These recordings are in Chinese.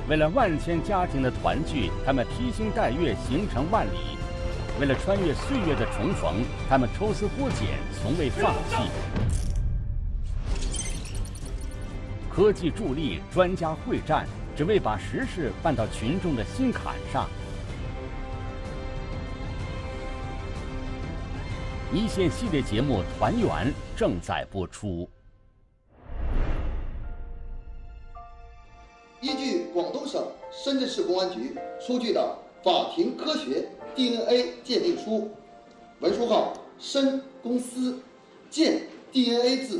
为了万千家庭的团聚，他们披星戴月，行程万里；为了穿越岁月的重逢，他们抽丝剥茧，从未放弃。科技助力，专家会战，只为把时事办到群众的心坎上。一线系列节目《团圆》正在播出。 依据广东省深圳市公安局出具的法庭科学 DNA 鉴定书，文书号深公司鉴 DNA 字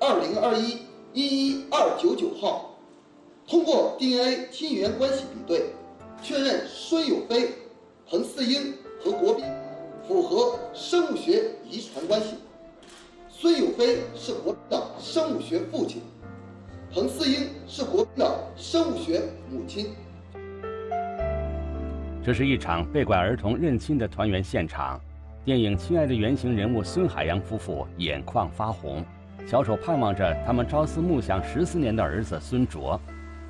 2021-11299号，通过 DNA 亲缘关系比对，确认孙友飞、彭四英和国斌符合生物学遗传关系。孙友飞是国斌的生物学父亲，彭四英是国斌的生物学母亲。 这是一场被拐儿童认亲的团圆现场。电影《亲爱的》原型人物孙海洋夫妇眼眶发红，小手盼望着他们朝思暮想14年的儿子孙卓。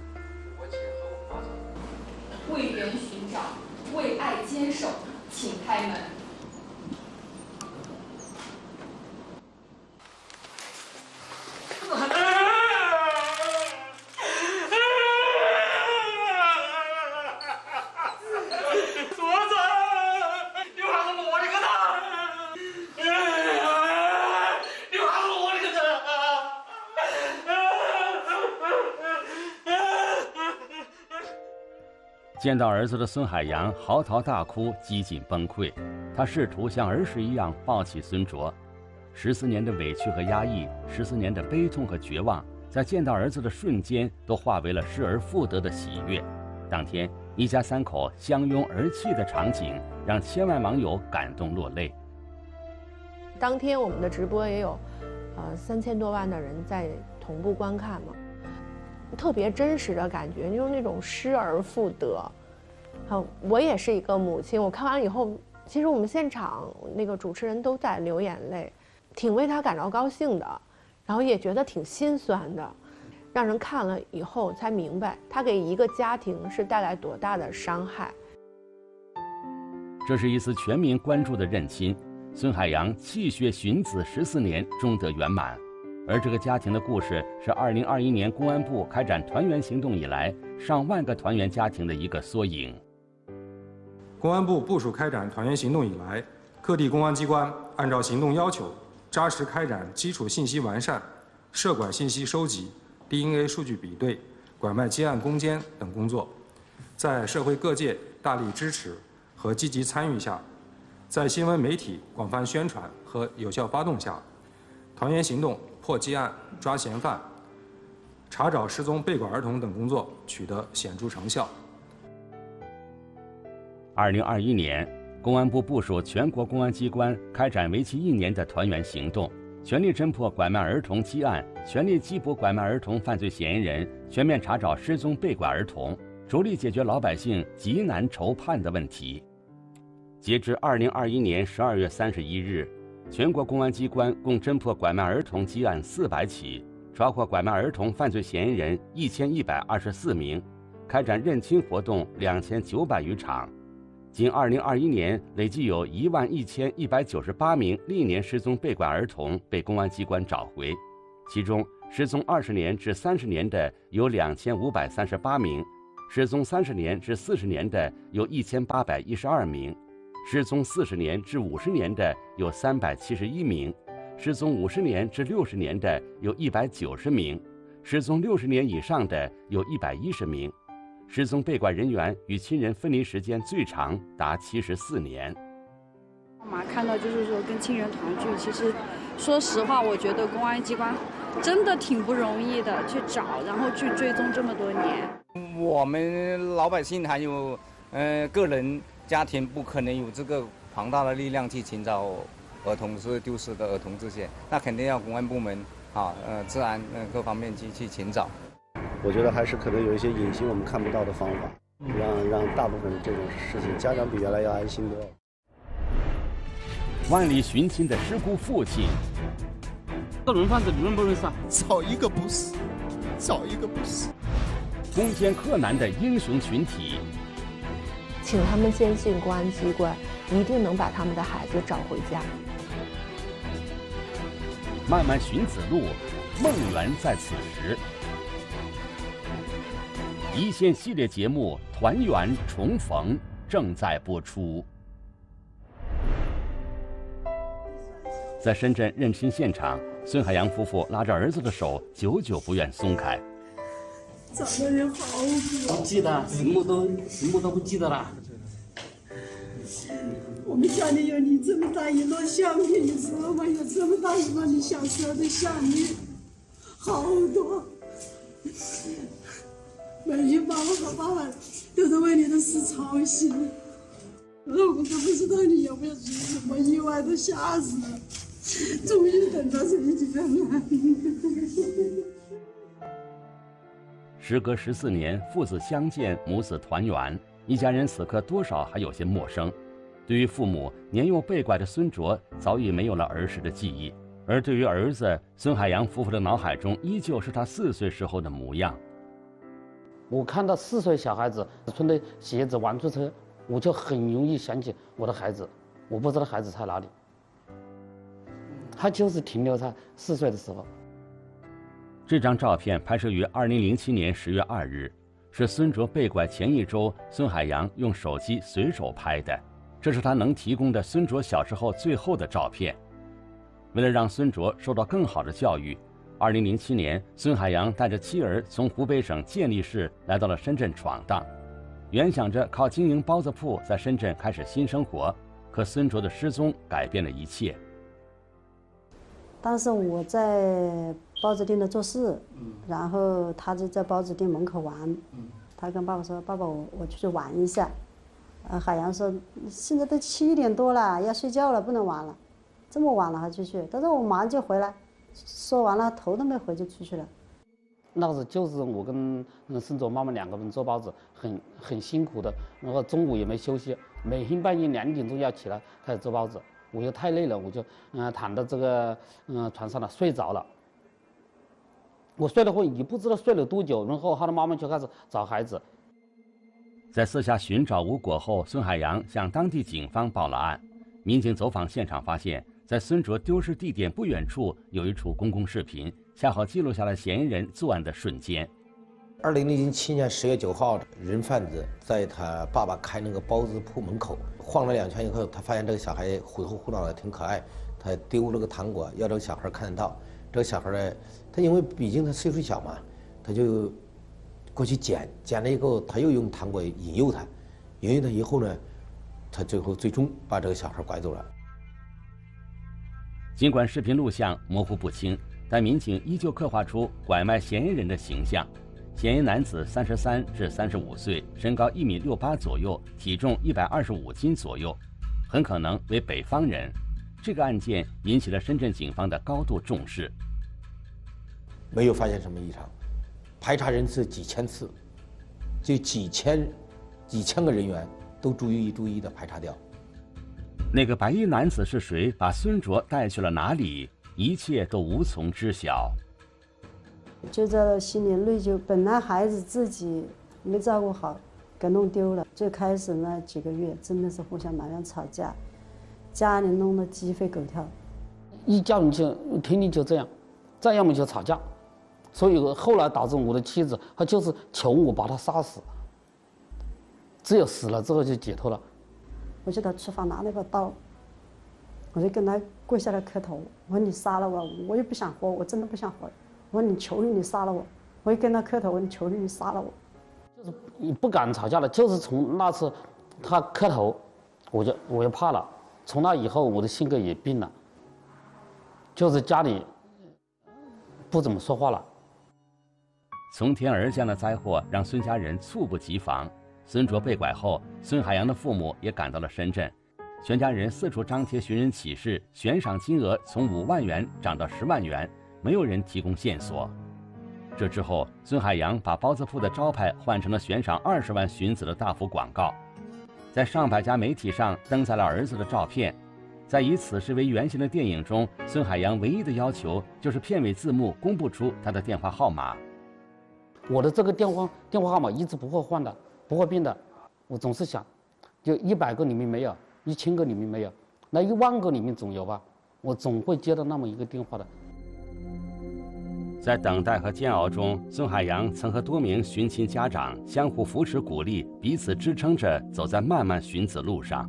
为人寻找，为爱坚守，请开门。 见到儿子的孙海洋嚎啕大哭，几近崩溃。他试图像儿时一样抱起孙卓。14年的委屈和压抑，14年的悲痛和绝望，在见到儿子的瞬间，都化为了失而复得的喜悦。当天，一家3口相拥而泣的场景，让千万网友感动落泪。 当天我们的直播也有3000多万的人在同步观看嘛。特别真实的感觉，就是那种失而复得。我也是一个母亲，我看完以后，其实我们现场那个主持人都在流眼泪，挺为他感到高兴的，然后也觉得挺心酸的，让人看了以后才明白，他给一个家庭是带来多大的伤害。 这是一次全民关注的认亲，孙海洋泣血寻子14年终得圆满。而这个家庭的故事是2021年公安部开展团圆行动以来上万个团圆家庭的一个缩影。 公安部部署开展团圆行动以来，各地公安机关按照行动要求，扎实开展基础信息完善、涉拐信息收集、DNA 数据比对、拐卖接案攻坚等工作，在社会各界大力支持和积极参与下，在新闻媒体广泛宣传和有效发动下，团圆行动破积案、抓嫌犯、查找失踪被拐儿童等工作取得显著成效。 2021年，公安部部署全国公安机关开展为期1年的团圆行动，全力侦破拐卖儿童积案，全力缉捕拐卖儿童犯罪嫌疑人，全面查找失踪被拐儿童，着力解决老百姓急难愁盼的问题。截至2021年12月31日，全国公安机关共侦破拐卖儿童积案400起，抓获拐卖儿童犯罪嫌疑人1124名，开展认亲活动2900余场。仅2021年，累计有11198名历年失踪被拐儿童被公安机关找回，其中失踪20年至30年的有2538名，失踪30年至40年的有1812名。失踪40年至50年的有371名，失踪50年至60年的有190名，失踪60年以上的有110名，失踪被拐人员与亲人分离时间最长达74年。 看到就是说跟亲人团聚，其实说实话，我觉得公安机关真的挺不容易的，去找然后去追踪这么多年。 我们老百姓还有个人家庭不可能有这个庞大的力量去寻找儿童是丢失的儿童这些，那肯定要公安部门治安各方面去寻找。 我觉得还是可能有一些隐形我们看不到的方法，让大部分这种事情家长比原来要安心多了。 万里寻亲的失孤父亲， 这轮贩子你认不认识啊？ 找一个不是，找一个不是。 攻坚克难的英雄群体。 请他们坚信公安机关一定能把他们的孩子找回家。 漫漫寻子路，梦圆在此时。一线系列节目《团圆重逢》正在播出。在深圳认亲现场，孙海洋夫妇拉着儿子的手，久久不愿松开。 长得也好不记得，什么都不记得了。 我们家里有你这么大一摞相片，你知道吗？有这么大一摞你小时候的相片，好多。每天妈妈和爸爸都在为你的事操心，我们都不知道你有没有出什么意外都吓死了。终于等到这一天了。 时隔14年，父子相见，母子团圆，一家人此刻多少还有些陌生。对于父母，年幼被拐的孙卓早已没有了儿时的记忆，而对于儿子孙海洋夫妇的脑海中，依旧是他4岁时候的模样。 我看到4岁小孩子穿的鞋子玩出车，我就很容易想起我的孩子，我不知道孩子在哪里。他就是停留在4岁的时候。 这张照片拍摄于2007年10月2日，是孙卓被拐前一周，孙海洋用手机随手拍的。这是他能提供的孙卓小时候最后的照片。为了让孙卓受到更好的教育，2007年，孙海洋带着妻儿从湖北省建立市来到了深圳闯荡，原想着靠经营包子铺在深圳开始新生活，可孙卓的失踪改变了一切。 当时我在包子店的做事，然后他就在包子店门口玩，他跟爸爸说：“爸爸，我出去玩一下。”海洋说：“现在都7点多了，要睡觉了，不能玩了，这么晚了还出去？”他说：“我马上就回来。”说完了，头都没回就出去了。 那时就是我跟孙卓妈妈2个人做包子，很辛苦的，然后中午也没休息，每天半夜2点钟要起来开始做包子。我就太累了，我就躺到这个床上了，睡着了。我睡了会，也不知道睡了多久，然后他的妈妈就开始找孩子。 在四下寻找无果后，孙海洋向当地警方报了案。民警走访现场发现，在孙卓丢失地点不远处有一处公共视频，恰好记录下了嫌疑人作案的瞬间。 2007年10月9号，人贩子在他爸爸开那个包子铺门口晃了2圈以后，他发现这个小孩虎头虎脑的，挺可爱，他丢了个糖果，要这个小孩看得到。这个小孩呢，他因为毕竟他岁数小嘛，他就过去捡了以后，他又用糖果引诱他以后呢，他最终把这个小孩拐走了。 尽管视频录像模糊不清，但民警依旧刻画出拐卖嫌疑人的形象。嫌疑男子33至35岁，身高1.68米左右，体重125斤左右，很可能为北方人。这个案件引起了深圳警方的高度重视。 没有发现什么异常，排查人次几千次，就几千个人员都逐一的排查掉。 那个白衣男子是谁？把孙卓带去了哪里？一切都无从知晓。 就在心里内疚，本来孩子自己没照顾好，给弄丢了。最开始那几个月真的是互相埋怨吵架，家里弄得鸡飞狗跳， 一叫你就天天就这样，再要么就吵架。所以后来导致我的妻子，她就是求我把他杀死，只有死了之后就解脱了。 我就到厨房拿了个刀，我就跟他跪下来磕头，我说你杀了我，我也不想活，我真的不想活。我说你求你杀了我，我就跟他磕头，我说你求你杀了我。 就是不敢吵架了，就是从那次他磕头，我就怕了。从那以后，我的性格也变了，就是家里不怎么说话了。 从天而降的灾祸让孙家人猝不及防。孙卓被拐后，孙海洋的父母也赶到了深圳，全家人四处张贴寻人启事，悬赏金额从5万元涨到10万元，没有人提供线索。这之后，孙海洋把包子铺的招牌换成了悬赏20万寻子的大幅广告，在上百家媒体上登载了儿子的照片。在以此事为原型的电影中，孙海洋唯一的要求就是片尾字幕公布出他的电话号码。 我的这个电话号码一直不会换的，不会变的。我总是想，就100个里面没有，1000个里面没有，那10000个里面总有吧。我总会接到那么一个电话的。 在等待和煎熬中，孙海洋曾和多名寻亲家长相互扶持鼓励，彼此支撑着走在漫漫寻子路上。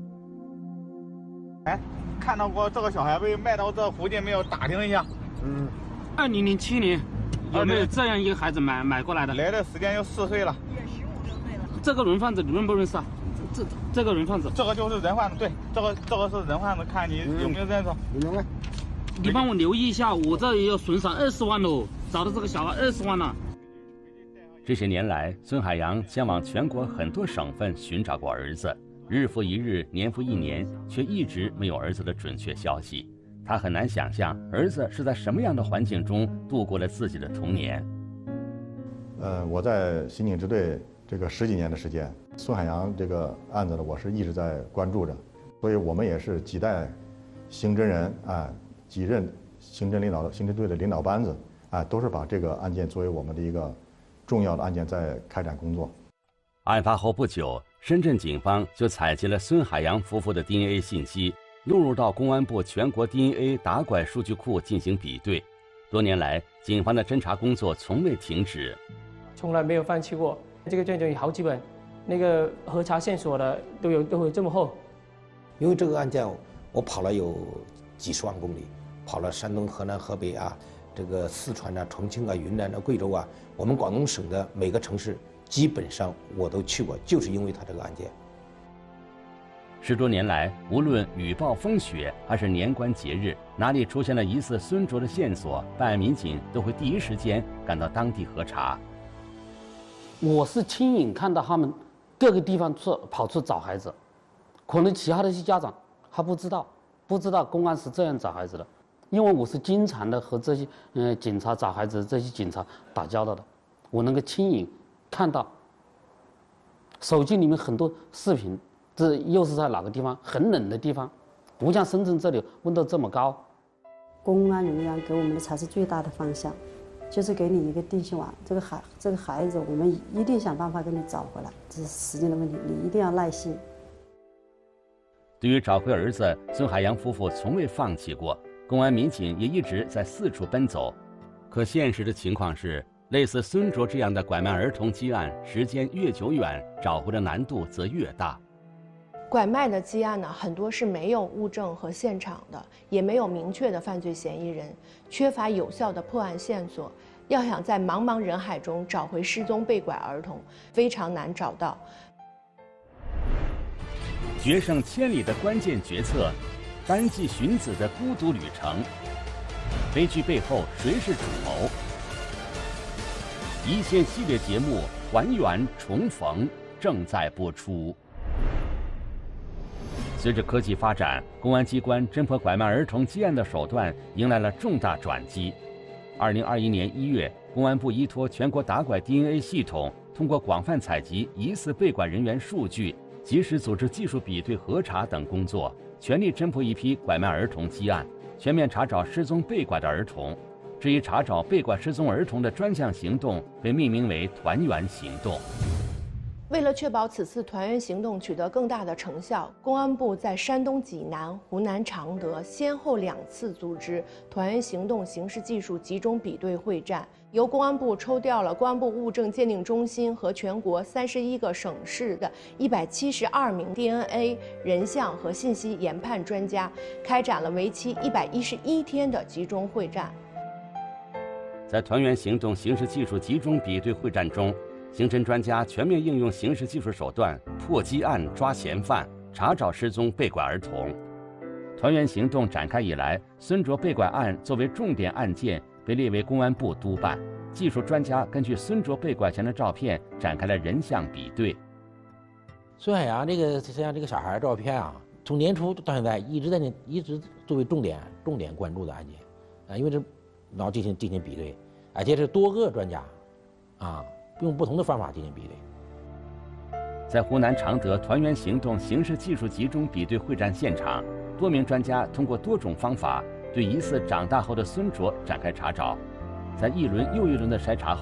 看到过这个小孩被卖到这附近没有？打听一下。 2007年有没有这样一个孩子买过来的？ 来的时间有4岁了。 这个人贩子你认不认识啊？这个人贩子， 这个就是人贩子，对，这个是人贩子，看你有没有认识。 你帮我留意一下，我这里要损赏20万喽，找到这个小孩20万了。 这些年来，孙海洋前往全国很多省份寻找过儿子，日复一日，年复一年，却一直没有儿子的准确消息。他很难想象儿子是在什么样的环境中度过了自己的童年。 我在刑警支队这个10几年的时间，孙海洋这个案子呢，我是一直在关注着，所以我们也是几代刑侦人几任刑侦队的领导班子都是把这个案件作为我们的一个重要的案件在开展工作。 案发后不久，深圳警方就采集了孙海洋夫妇的 DNA 信息，录入到公安部全国 DNA 打拐数据库进行比对。多年来，警方的侦查工作从未停止， 从来没有放弃过。这个卷宗有好几本，那个核查线索的都有这么厚。 因为这个案件，我跑了有几10万公里，跑了山东、河南、河北这个四川重庆云南贵州我们广东省的每个城市基本上我都去过，就是因为他这个案件。 10多年来，无论雨暴风雪还是年关节日，哪里出现了疑似孙卓的线索，办案民警都会第一时间赶到当地核查。 我是亲眼看到他们各个地方跑出找孩子，可能其他的一些家长还不知道公安是这样找孩子的，因为我是经常的和这些警察找孩子这些警察打交道的，我能够亲眼看到。手机里面很多视频，这又是在哪个地方很冷的地方，不像深圳这里温度这么高。 公安人员给我们的才是最大的方向，就是给你一个定心丸，这个孩子我们一定想办法给你找回来，这是时间的问题，你一定要耐心。 对于找回儿子，孙海洋夫妇从未放弃过，公安民警也一直在四处奔走。可现实的情况是，类似孙卓这样的拐卖儿童积案，时间越久远，找回的难度则越大。 拐卖的积案呢，很多是没有物证和现场的，也没有明确的犯罪嫌疑人，缺乏有效的破案线索。要想在茫茫人海中找回失踪被拐儿童，非常难找到。 决胜千里的关键决策，单骑寻子的孤独旅程，悲剧背后谁是主谋？一线系列节目《还原重逢》正在播出。随着科技发展，公安机关侦破拐卖儿童积案的手段迎来了重大转机。2021年1月，公安部依托全国打拐 DNA 系统，通过广泛采集疑似被拐人员数据，及时组织技术比对核查等工作，全力侦破一批拐卖儿童积案，全面查找失踪被拐的儿童。至于查找被拐失踪儿童的专项行动，被命名为“团圆行动”。 为了确保此次团圆行动取得更大的成效，公安部在山东济南、湖南常德先后2次组织团圆行动刑事技术集中比对会战，由公安部抽调了公安部物证鉴定中心和全国31个省市的172名 DNA 人像和信息研判专家，开展了为期111天的集中会战。 在团圆行动刑事技术集中比对会战中，刑侦专家全面应用刑事技术手段，破积案、抓嫌犯，查找失踪被拐儿童。团圆行动展开以来，孙卓被拐案作为重点案件被列为公安部督办。技术专家根据孙卓被拐前的照片展开了人像比对。 孙海洋这个小孩照片从年初到现在一直作为重点关注的案件因为这然后进行比对，而且是多个专家用不同的方法进行比对。 在湖南常德团圆行动刑事技术集中比对会战现场，多名专家通过多种方法对疑似长大后的孙卓展开查找。在一轮又一轮的筛查后，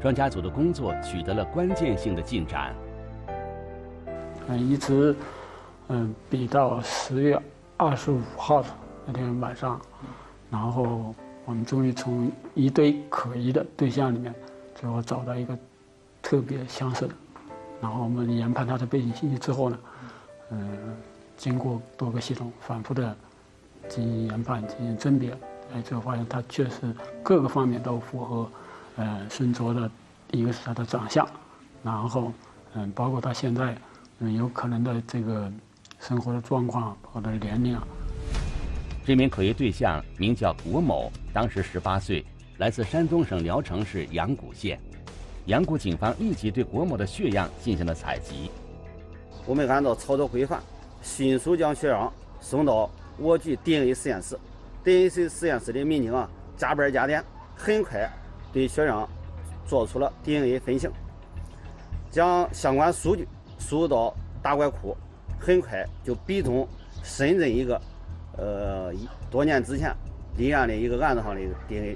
专家组的工作取得了关键性的进展。 一直比到10月25号那天晚上，然后我们终于从一堆可疑的对象里面，最后找到一个特别相似的。然后我们研判它的背景信息之后呢，经过多个系统反复的进行研判、进行甄别，最后发现它确实各个方面都符合孙卓的，一个是他的长相，然后包括他现在有可能的这个生活的状况，包括他的年龄啊。 这名可疑对象名叫郭某，当时18岁，来自山东省聊城市阳谷县。阳谷警方立即对郭某的血样进行了采集。 我们按照操作规范，迅速将血样送到我局 DNA 实验室。DNA 实验室的民警加班加点，很快对血样做出了 DNA 分型，将相关数据输入到大怪库，很快就比中深圳一个多年之前立案的一个案子上的 DNA。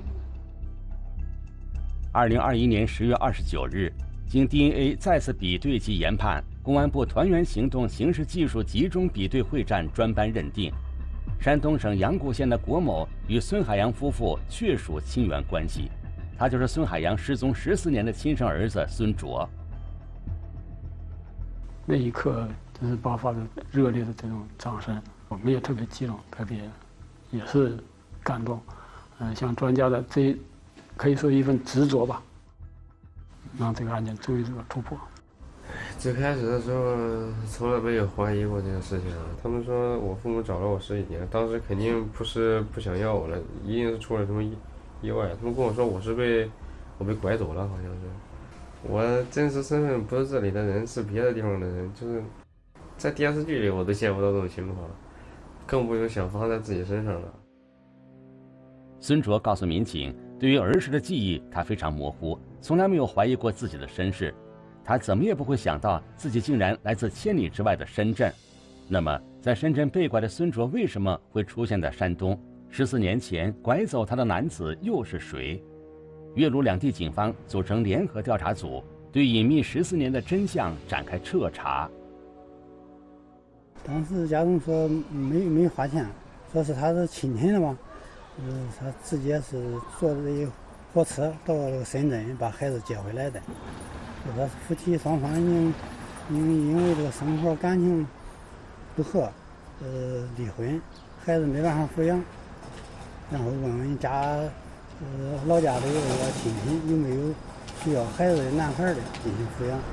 2021年10月29日，经 DNA 再次比对及研判，公安部团员行动刑事技术集中比对会战专班认定，山东省阳谷县的郭某与孙海洋夫妇确属亲缘关系，他就是孙海洋失踪14年的亲生儿子孙卓。 那一刻真是爆发了热烈的这种掌声，我们也特别激动，特别也是感动。像专家的这可以说一份执着吧，让这个案件终于有了突破。 最开始的时候从来没有怀疑过这个事情，他们说我父母找了我10几年，当时肯定不是不想要我了，一定是出了什么意外。他们跟我说我被拐走了，好像是。我真实身份不是这里的人，是别的地方的人，就是在电视剧里我都见不到这种情况，更不用想发生在自己身上了。 孙卓告诉民警，对于儿时的记忆他非常模糊，从来没有怀疑过自己的身世。他怎么也不会想到自己竟然来自千里之外的深圳。那么在深圳被拐的孙卓为什么会出现在山东？14年前拐走他的男子又是谁？岳鲁两地警方组成联合调查组，对隐秘14年的真相展开彻查。 当时家中说没花钱，说是他是亲戚的嘛，他直接是坐着火车到深圳把孩子接回来的。说夫妻双方因为这个生活感情不和，离婚，孩子没办法抚养，然后问问家老家的这个亲戚有没有需要孩子的男孩的进行抚养。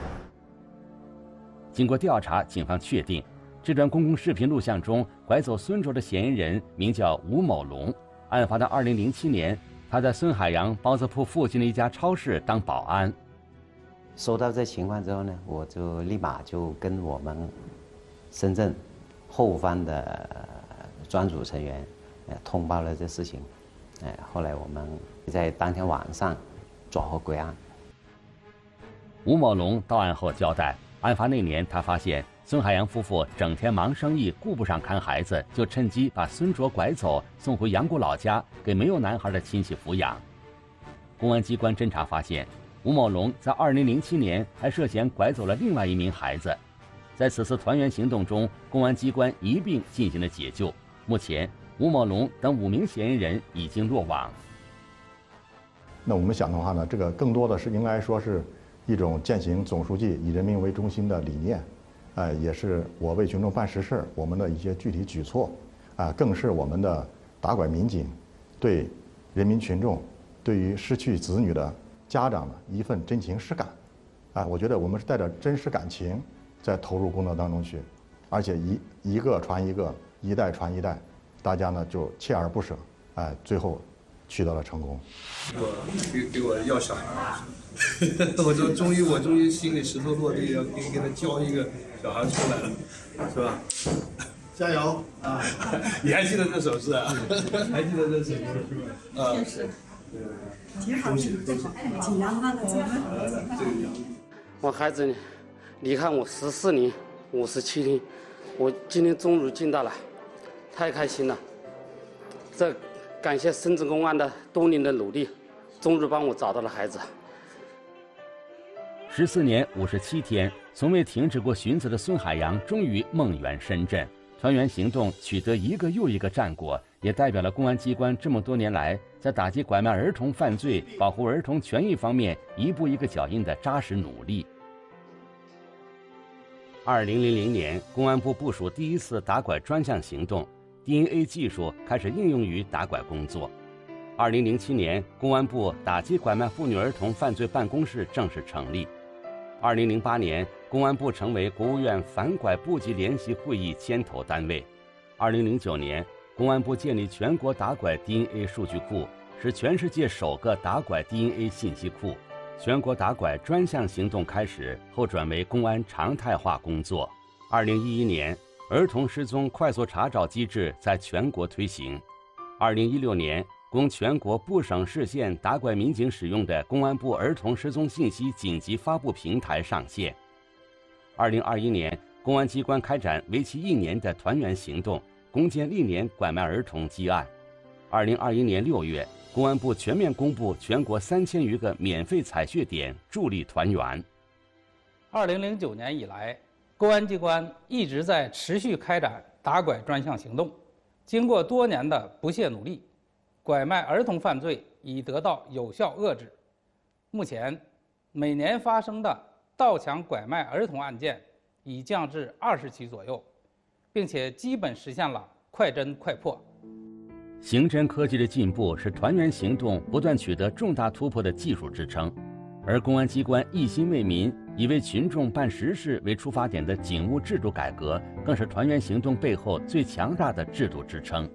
经过调查，警方确定这段公共视频录像中拐走孙卓的嫌疑人名叫吴某龙。案发的2007年，他在孙海洋包子铺附近的一家超市当保安。 收到这情况之后呢，我就立马就跟我们深圳后方的专组成员通报了这事情。后来我们在当天晚上抓获归案。 吴某龙到案后交代，案发那年他发现孙海洋夫妇整天忙生意，顾不上看孩子，就趁机把孙卓拐走，送回阳谷老家给没有男孩的亲戚抚养。公安机关侦查发现，吴某龙在2007年还涉嫌拐走了另外一名孩子。在此次团圆行动中，公安机关一并进行了解救。目前，吴某龙等5名嫌疑人已经落网。 那我们想的话呢，这个更多的是应该说是一种践行总书记以人民为中心的理念，也是我为群众办实事我们的一些具体举措，更是我们的打拐民警对人民群众、对于失去子女的家长的一份真情实感。我觉得我们是带着真实感情在投入工作当中去，而且一个传一个，一代传一代，大家呢就锲而不舍，最后取得了成功。 给我要小孩，我终于心里石头落地，要给他教一个小孩出来了，是吧？加油啊！你还记得这首诗啊？还记得这首诗是吧？确实。 挺好，挺好，挺阳光的，真的。 我孩子呢，离开我14年57天，我今天终于见到了，太开心了。这感谢深圳公安的多年的努力，终于帮我找到了孩子。 14年57天，从未停止过寻子的孙海洋终于梦圆深圳。团圆行动取得一个又一个战果，也代表了公安机关这么多年来在打击拐卖儿童犯罪、保护儿童权益方面一步一个脚印的扎实努力。2000年，公安部部署第一次打拐专项行动 ，DNA 技术开始应用于打拐工作。2007年，公安部打击拐卖妇女儿童犯罪办公室正式成立。2008年，公安部成为国务院反拐部级联席会议牵头单位。2009年，公安部建立全国打拐 DNA 数据库，是全世界首个打拐 DNA 信息库。全国打拐专项行动开始后转为公安常态化工作。2011年，儿童失踪快速查找机制在全国推行。2016年，供全国部省市县打拐民警使用的公安部儿童失踪信息紧急发布平台上线。2021年，公安机关开展为期1年的团圆行动，攻坚历年拐卖儿童积案。2021年6月，公安部全面公布全国3000余个免费采血点，助力团圆。 2009年以来，公安机关一直在持续开展打拐专项行动，经过多年的不懈努力，拐卖儿童犯罪已得到有效遏制。目前，每年发生的盗抢拐卖儿童案件已降至20起左右，并且基本实现了快侦快破。 刑侦科技的进步是团圆行动不断取得重大突破的技术支撑，而公安机关一心为民、以为群众办实事为出发点的警务制度改革，更是团圆行动背后最强大的制度支撑。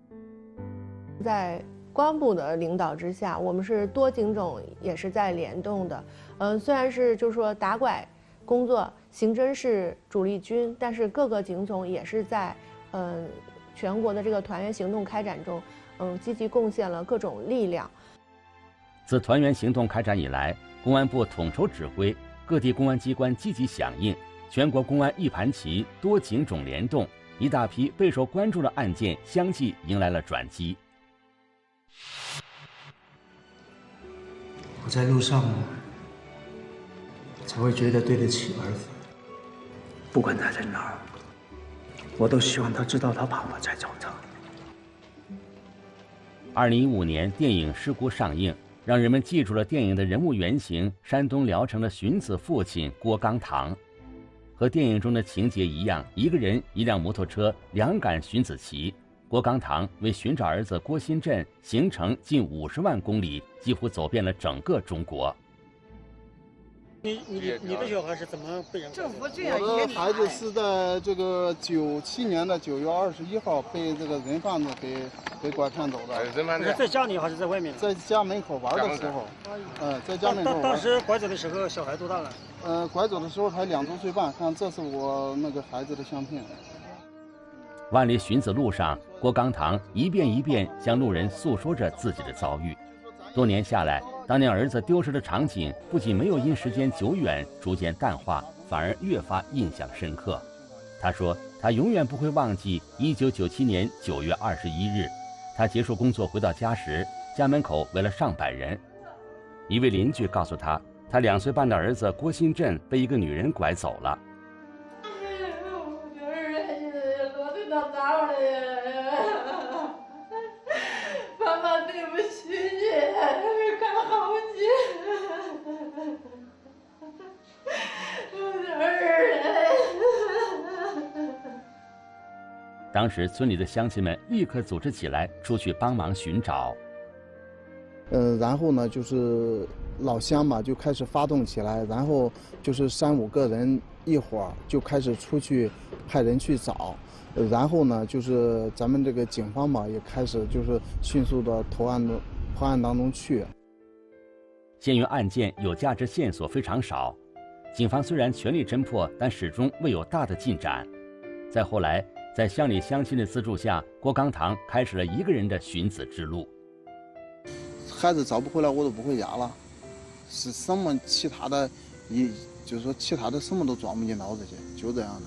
在公安部的领导之下，我们是多警种也是在联动的。虽然是就是说打拐工作刑侦是主力军，但是各个警种也是在全国的这个团圆行动开展中，积极贡献了各种力量。 自团圆行动开展以来，公安部统筹指挥，各地公安机关积极响应，全国公安一盘棋，多警种联动，一大批备受关注的案件相继迎来了转机。 我在路上才会觉得对得起儿子，不管他在哪儿，我都希望他知道他爸爸在找他。 2015年，电影《失孤》上映，让人们记住了电影的人物原型——山东聊城的寻子父亲郭刚堂。和电影中的情节一样，一个人、一辆摩托车，两杆寻子旗。郭刚堂为寻找儿子郭新振，行程近50万公里，几乎走遍了整个中国。 你的小孩是怎么被人？ 政府这样，我的孩子是在这个97年的9月21号被这个人贩子给拐骗走的。 是在家里还是在外面？ 在家门口玩的时候，在家门口玩。 当时拐走的时候，小孩多大了？ 拐走的时候才2周岁半。看，这是我那个孩子的相片。 万里寻子路上，郭刚堂一遍一遍向路人诉说着自己的遭遇。多年下来，当年儿子丢失的场景不仅没有因时间久远逐渐淡化，反而越发印象深刻。他说，他永远不会忘记1997年9月21日，他结束工作回到家时，家门口围了上百人。一位邻居告诉他，他2岁半的儿子郭新振被一个女人拐走了。 爸爸，对不起你，看好你，我的儿。 当时村里的乡亲们立刻组织起来，出去帮忙寻找。 然后呢，就是老乡嘛，就开始发动起来，然后就是3、5个人一伙儿就开始出去派人去找。然后呢，就是咱们这个警方嘛，也开始就是迅速的投案当中去。 鉴于案件有价值线索非常少，警方虽然全力侦破，但始终未有大的进展。再后来，在乡里乡亲的资助下，郭刚堂开始了一个人的寻子之路。 孩子找不回来，我都不回家了，是什么其他的，就是说其他的什么都装不进脑子去，就这样的。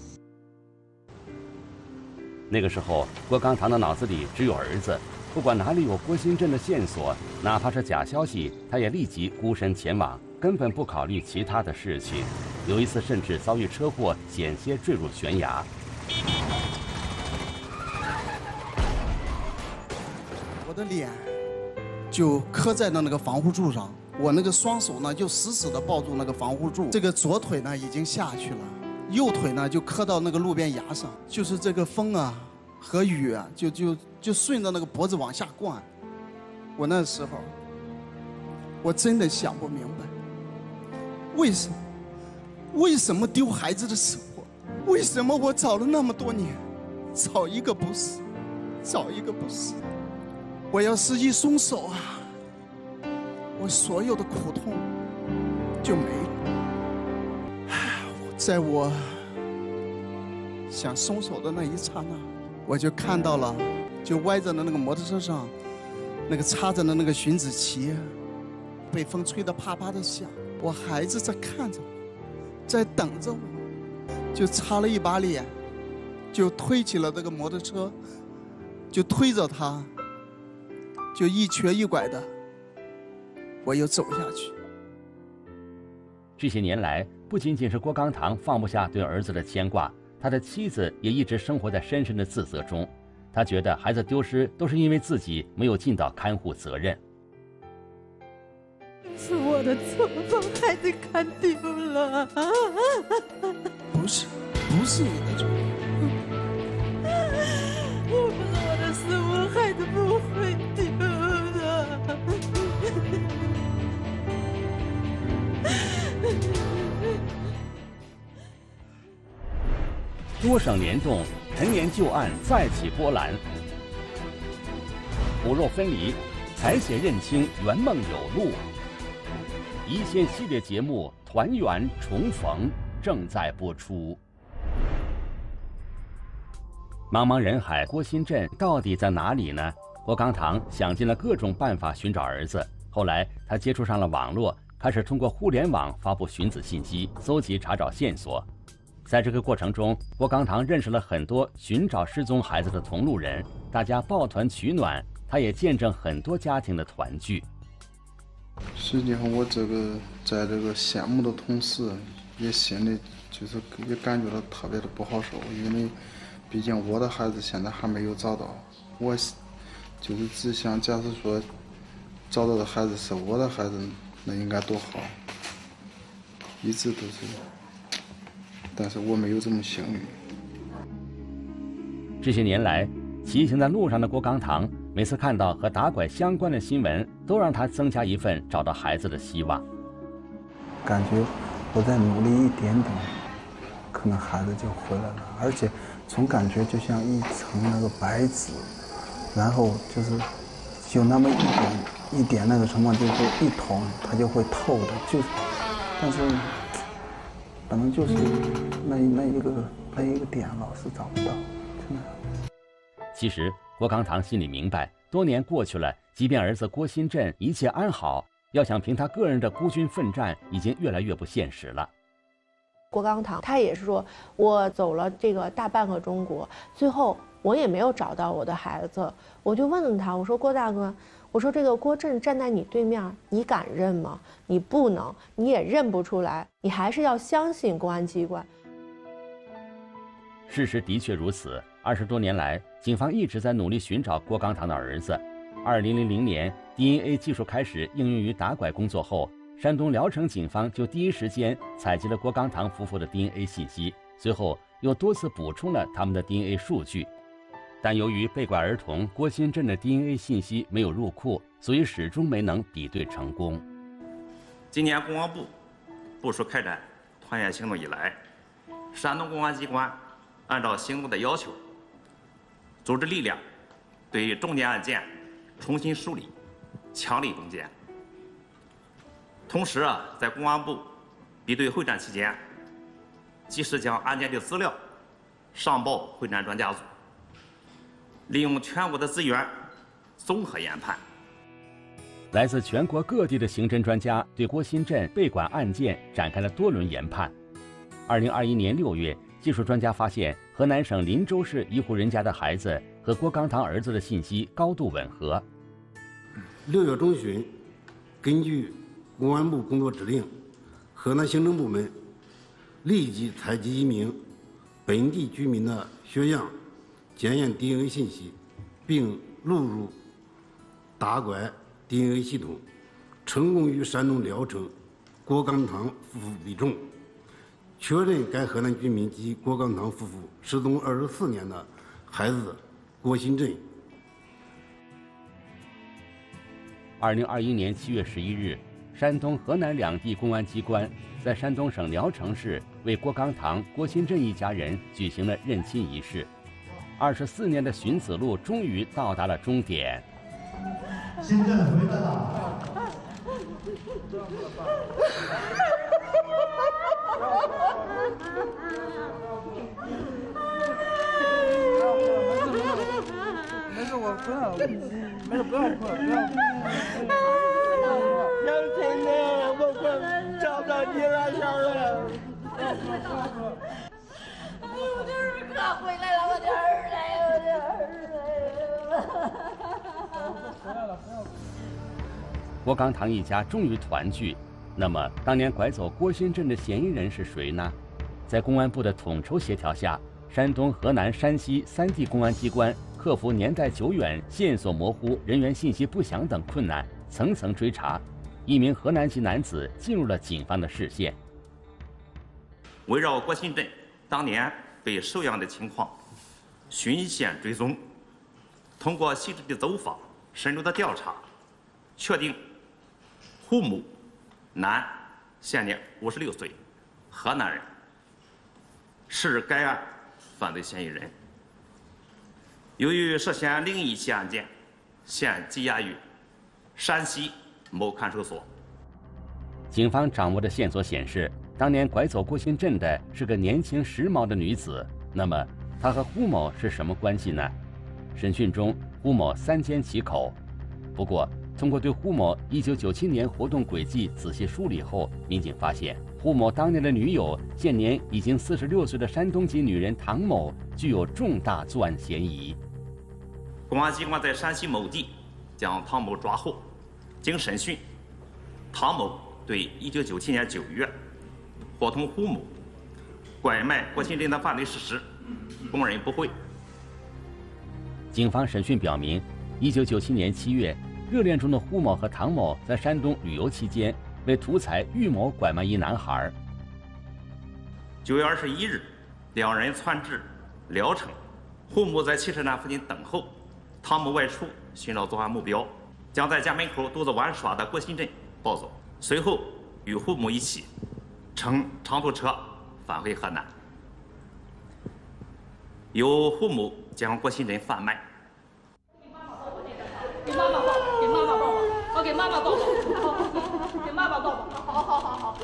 那个时候，郭刚堂的脑子里只有儿子，不管哪里有郭新振的线索，哪怕是假消息，他也立即孤身前往， 根本不考虑其他的事情，有一次甚至遭遇车祸，险些坠入悬崖。 我的脸就磕在了那个防护柱上，我那个双手呢就死死地抱住那个防护柱，这个左腿呢已经下去了，右腿呢就磕到那个路边崖上，就是这个风啊和雨啊就顺着那个脖子往下灌。我那时候我真的想不明白，为什么丢孩子的生活？为什么我找了那么多年，找一个不是，找一个不是？我要是一松手啊，我所有的苦痛就没了。在我想松手的那一刹那，我就看到了，就歪着的那个摩托车上，那个插着的那个寻子旗，被风吹得啪啪的响。我孩子在看着我，在等着我，就擦了一把脸，就推起了这个摩托车，就推着他，就一瘸一拐的，我又走下去。 这些年来，不仅仅是郭刚堂放不下对儿子的牵挂，他的妻子也一直生活在深深的自责中。他觉得孩子丢失都是因为自己没有尽到看护责任。 是我的错，把孩子看丢了。 不是你的错。 要不是我的失误，孩子不会丢的。 多省联动，陈年旧案再起波澜。骨肉分离，采血认清圆梦有路。一线系列节目《团圆重逢》正在播出。茫茫人海，郭新镇到底在哪里呢？郭刚堂想尽了各种办法寻找儿子，后来他接触上了网络，开始通过互联网发布寻子信息，搜集查找线索。在这个过程中，郭刚堂认识了很多寻找失踪孩子的同路人，大家抱团取暖，他也见证很多家庭的团聚。 实际上，我在这个羡慕的同时，也心里也感觉到特别的不好受，因为毕竟我的孩子现在还没有找到，我就是只想，假设说找到的孩子是我的孩子，那应该多好，一直都是，但是我没有这么幸运。 这些年来，骑行在路上的郭刚堂，每次看到和打拐相关的新闻，都让他增加一份找到孩子的希望。 感觉我再努力一点点，可能孩子就回来了，而且总感觉就像一层那个白纸，然后就是有那么一点那个什么，就是一捅它就会透的，但是反正就是那一个点老是找不到，真的。 其实郭刚堂心里明白，多年过去了，即便儿子郭新镇一切安好，要想凭他个人的孤军奋战，已经越来越不现实了。 郭刚堂他也是说，我走了这个大半个中国，最后我也没有找到我的孩子。我就问了他，我说郭大哥，我说这个郭震站在你对面，你敢认吗？你不能，你也认不出来，你还是要相信公安机关。 事实的确如此，20多年来，警方一直在努力寻找郭刚堂的儿子。2000年 DNA 技术开始应用于打拐工作后，山东聊城警方就第一时间采集了郭刚堂夫妇的 DNA 信息，随后又多次补充了他们的 DNA 数据。但由于被拐儿童郭新镇的 DNA 信息没有入库，所以始终没能比对成功。 今年公安部部署开展团圆行动以来，山东公安机关按照行动的要求，组织力量对于重点案件重新梳理，强力攻坚。同时在公安部比对会战期间，及时将案件的资料上报会战专家组，利用全国的资源综合研判。 来自全国各地的刑侦专家对郭新镇被拐案件展开了多轮研判。2021年6月，技术专家发现河南省林州市一户人家的孩子和郭刚堂儿子的信息高度吻合。 6月中旬，根据公安部工作指令，河南行政部门立即采集一名本地居民的血样，检验 DNA 信息，并录入打拐 DNA 系统，成功与山东聊城郭刚堂夫妇比中，确认该河南居民及郭刚堂夫妇失踪24年的孩子郭新振。 2021年7月11日，山东、河南两地公安机关在山东省聊城市为郭刚堂、郭新振一家人举行了认亲仪式。24年的寻子路终于到达了终点。 新振回来了。 没事，我困了，没事，不要困，不要。杨晨晨，我快找到你了，小人。 哎呦，我的儿可回来了，我的儿来，我的儿来。 郭刚堂一家终于团聚。那么，当年拐走郭新振的嫌疑人是谁呢？在公安部的统筹协调下，山东、河南、山西3地公安机关克服年代久远、线索模糊、人员信息不详等困难，层层追查，一名河南籍男子进入了警方的视线。 围绕郭新振当年被收养的情况，循线追踪，通过细致的走访、深入的调查，确定胡某，男，现年56岁，河南人，是该案犯罪嫌疑人。由于涉嫌另一起案件，现羁押于山西某看守所。 警方掌握的线索显示，当年拐走郭新振的是个年轻时髦的女子。那么，她和胡某是什么关系呢？审讯中，胡某3缄其口。不过，通过对胡某1997年活动轨迹仔细梳理后，民警发现，胡某当年的女友，现年已经46岁的山东籍女人唐某，具有重大作案嫌疑。 公安机关在山西某地将唐某抓获，经审讯，唐某对1997年9月伙同胡某拐卖郭新振的犯罪事实供认不讳。 警方审讯表明，1997年7月，热恋中的胡某和唐某在山东旅游期间，为图财预谋拐卖一男孩。 9月21日，两人窜至聊城，胡某在汽车站附近等候，唐某外出寻找作案目标，将在家门口独自玩耍的郭新振抱走，随后与胡某一起乘长途车返回河南，由胡某将郭新振贩卖。 给妈妈抱，给妈妈抱抱，我给妈妈抱抱，给妈妈抱抱，好。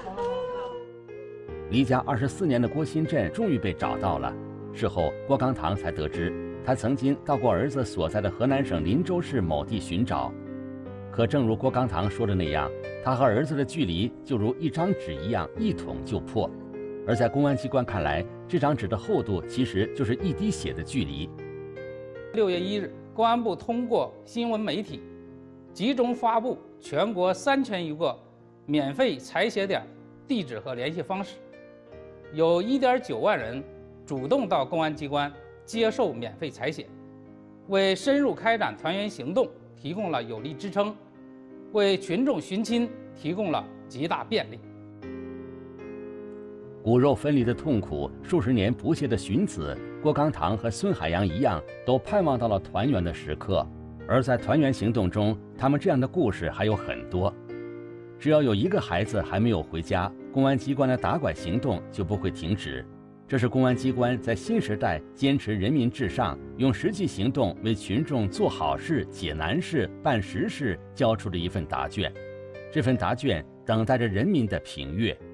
离家24年的郭新振终于被找到了。事后，郭刚堂才得知，他曾经到过儿子所在的河南省林州市某地寻找。可正如郭刚堂说的那样，他和儿子的距离就如一张纸一样，一捅就破。而在公安机关看来，这张纸的厚度其实就是一滴血的距离。 6月1日，公安部通过新闻媒体，集中发布全国3000余个免费采血点地址和联系方式，有1.9万人主动到公安机关接受免费采血，为深入开展团圆行动提供了有力支撑，为群众寻亲提供了极大便利。 骨肉分离的痛苦，数十年不懈的寻子，郭刚堂和孙海洋一样，都盼望到了团圆的时刻。而在团圆行动中，他们这样的故事还有很多。只要有一个孩子还没有回家，公安机关的打拐行动就不会停止。这是公安机关在新时代坚持人民至上，用实际行动为群众做好事、解难事、办实事交出的一份答卷。这份答卷等待着人民的评阅。